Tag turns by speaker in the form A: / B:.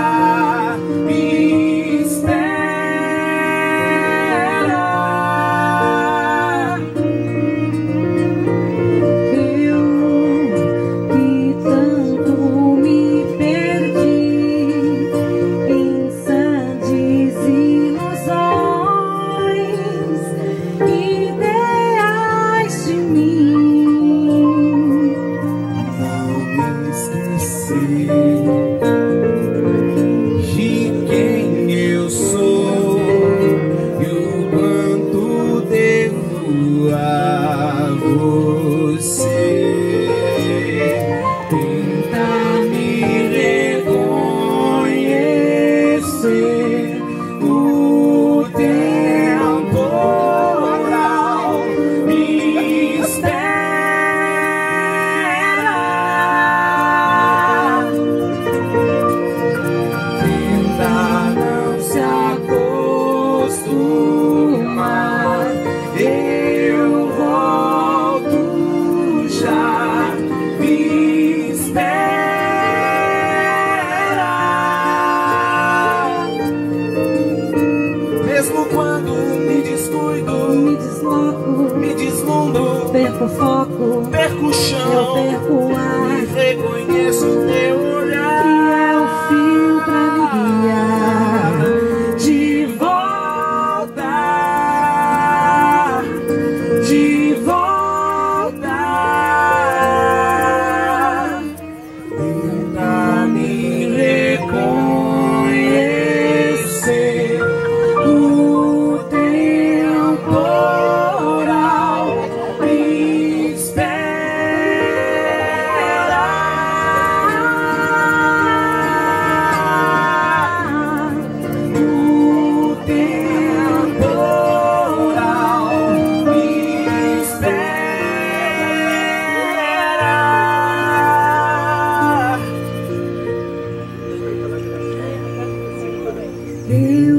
A: Perco o foco,
B: perco o chão,
A: eu perco o ar,
B: e reconheço o teu olhar,
A: que é o fio pra me guiar de volta, de volta. Tenta me reconhecer o temporal. Eu